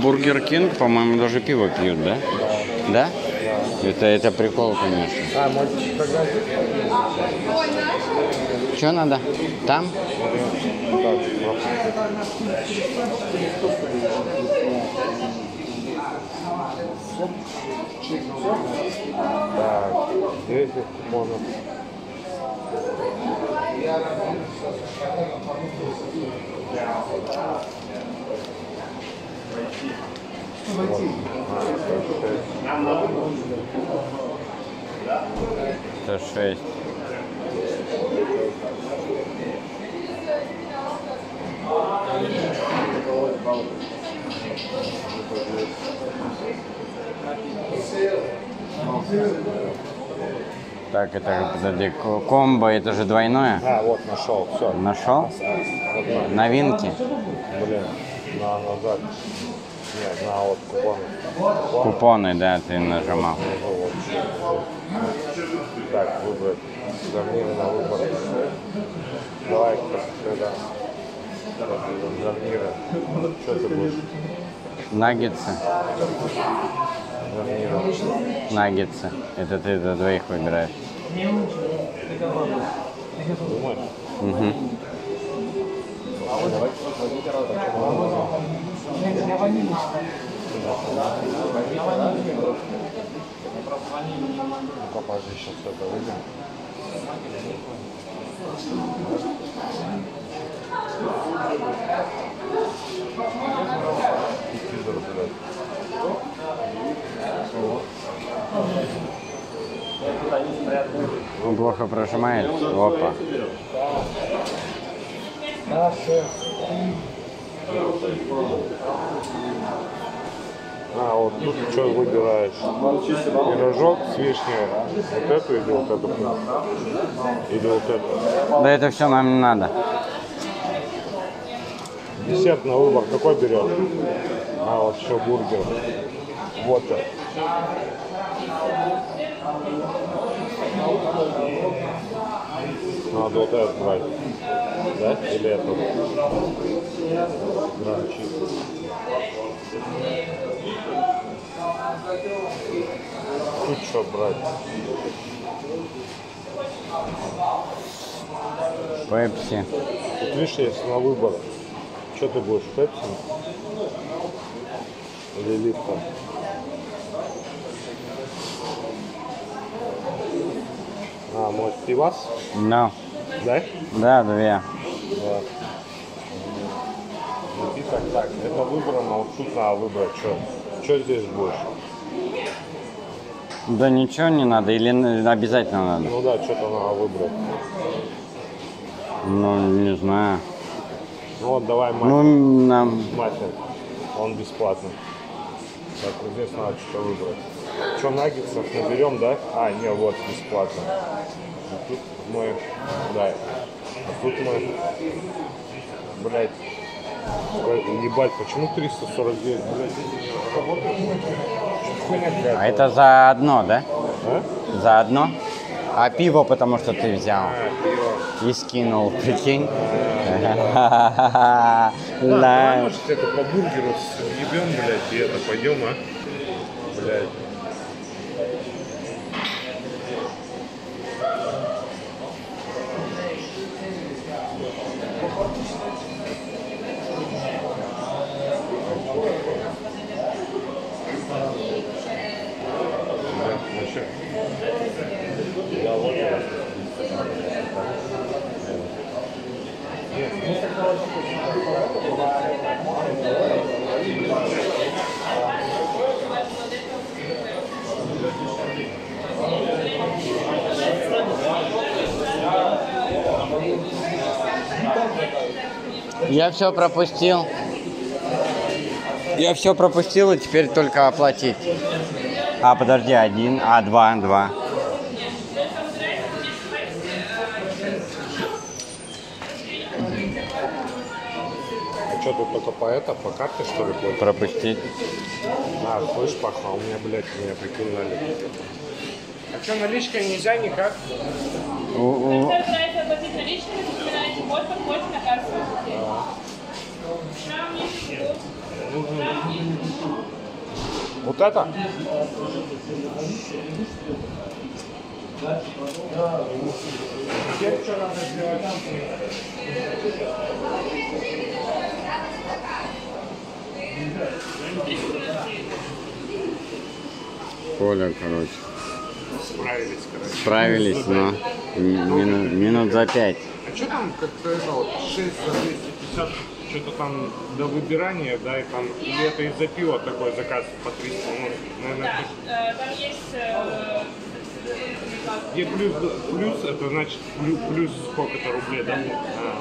Бургер Кинг, по-моему, даже пиво пьют, да? Да? Это прикол, конечно. А, может, тогда... Что надо? Там? Так, 10 купонов. Это 6. Так, это, подожди, комбо, это же двойное? А, вот, нашел, все. Нашел? Новинки? Блин, назад. Нет, на вот купоны. Купоны, да, ты нажимал. Так, выбрать. Гарниры на выбор. Давай, как всегда. Гарниры. Что ты будешь? Наггетсы. Гарниры. Наггетсы. Это ты за двоих выбираешь. Думаешь? Угу. Попозже сейчас это выйдем. Он плохо прожимает. Опа. А, вот тут что выбираешь? Пирожок с вишней. Вот эту или вот эту? Или вот эту? Да это все нам не надо. Десерт на выбор какой берешь? А, вот еще бургер. Вот это. Надо вот этот брать. Да? Или эту? Гранчи. Тут что брать? Пепси. Тут видишь, есть на выбор. Что ты будешь, пепси? Или липтон? А, может пивас? No. Да? Да, две. Да. Напиток так, это выбрано, вот тут надо выбрать, что здесь будешь? Да ничего не надо или обязательно надо? Ну да, что-то надо выбрать. Ну, не знаю. Ну вот давай Ну, нам... маффин, он бесплатный. Так, вот здесь надо что-то выбрать. Что, наггетсов наберем, да? А, не, вот, бесплатно. А тут мы, да, а тут мы, блядь, ебать, почему 349, блядь, хуйня какая-то. А это за одно, да? А? За одно? А пиво, потому что ты взял. А, пиво. И скинул, прикинь. Давай, может, это по бургеру съебем, блядь, и это пойдем, а? Блядь. Я все пропустил. Я все пропустил, и теперь только оплатить. А, подожди, один, а, два. А что, тут только по карте, что ли, платить? Пропустить. А, слышь, паха, у меня, блядь, меня прикинули. А что, наличкой нельзя никак? Если собираетесь оплатить наличными, то собираете код, подходите на кассу. Вот это? Коля, короче. Справились, короче. Справились, но минут за 5. А что там, как-то это вот 6 за 250, что-то там до выбирания, да, и там, или это из-за пива такой заказ по 300, ну, наверное, Там есть... где плюс, это значит плюс сколько-то рублей, да? А.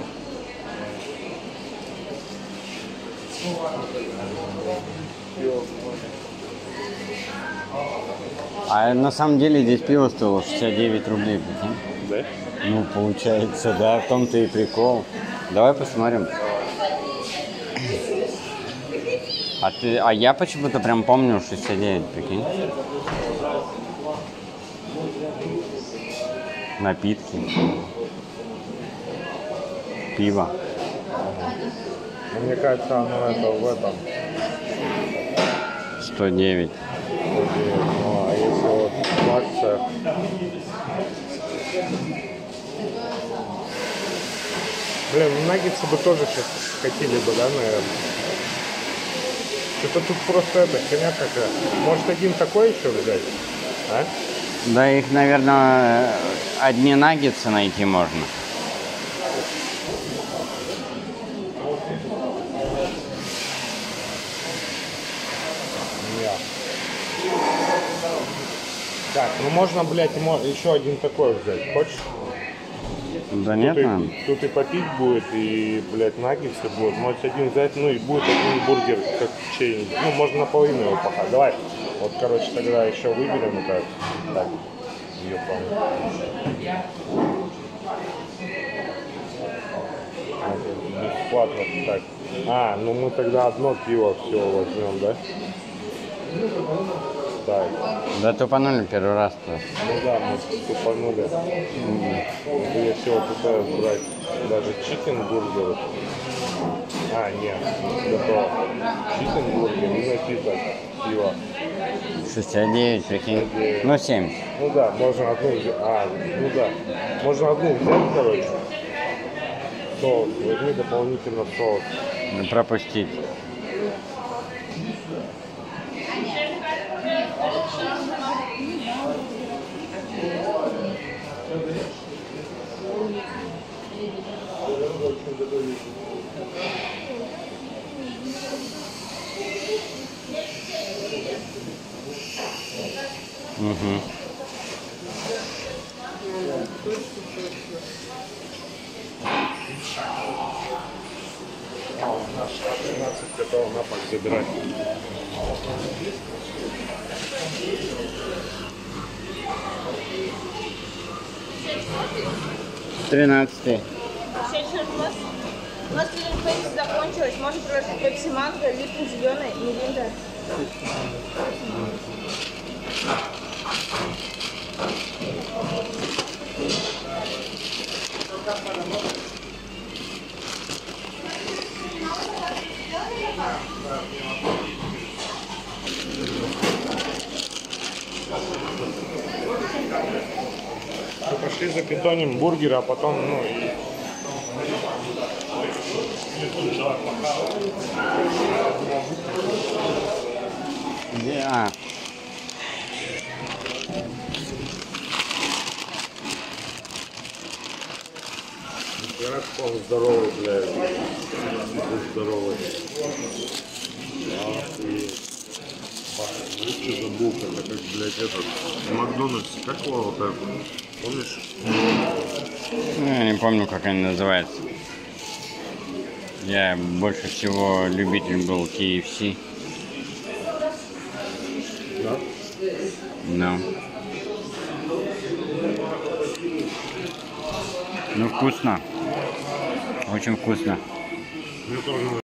А на самом деле здесь пиво стоило 69 рублей, прикинь? Да? Ну, получается, да, в том-то и прикол. Давай посмотрим. А я почему-то прям помню 69, прикинь. Напитки. Пиво. Мне кажется, оно это в этом. 109. Ну, а если вот в акциях? Блин, наггетсы бы тоже сейчас хотели бы, да, наверное? Что-то тут просто это, херня такая. Может, один такой еще взять? А? Да их, наверное, одни наггетсы найти можно. Нет. Так, ну можно, блядь, еще один такой взять. Хочешь? Да нет, наверное. Тут и попить будет, и, блядь, наггетсы будут. Может один взять, ну и будет один бургер, как чей-нибудь. Ну, можно наполовину его пока. Давай. Вот, короче, тогда еще выберем это. Так, ее бесплатно. Так. А, ну мы тогда одно пиво все возьмем, да? Так. Да тупанули первый раз-то. Ну да, мы тупанули. Я все пытаюсь брать даже чикен-бургеры. А, нет, готово. Чикен-бургер и напиток пива. 69, прикинь. Ну, 7. Ну да, можно одну взять. А, ну да. Можно одну взять, короче. Соус. Возьми дополнительно соус. Пропустить. Угу. А, у нас 13 готов на пак забирать. Тринадцатый. У нас пепси закончилась. Можно предложить пепси манго, липтон зеленый, миринда. Мы пошли за питонием бургера, а потом, ну, и... Где? А. Я такой здоровый, блядь. Здоровый. Лучше забыл, это как, блядь, этот Макдональдс, как его вот это, помнишь? Ну, я не помню, как они называются. Я больше всего любитель был KFC. Да? No. Ну, вкусно. Очень вкусно. Мне тоже